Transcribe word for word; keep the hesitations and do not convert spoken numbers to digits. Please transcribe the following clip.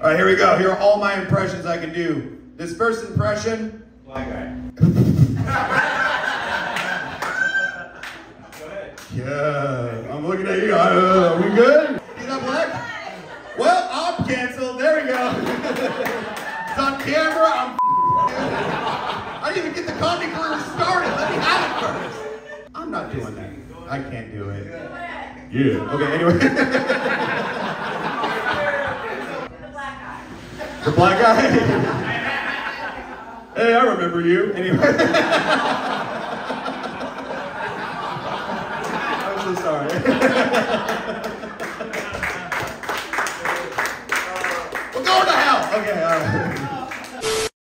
All right, here we go. Here are all my impressions I can do. This first impression. Black guy. Go ahead. Yeah, I'm looking at you. Uh, are we good? He's not black? Well, I'm canceled. There we go. It's on camera. I'm I didn't even get the comedy career started. Let me have it first. I'm not doing that. I can't do it. Yeah. Okay, anyway. The black guy. The black guy? Hey, I remember you. Anyway.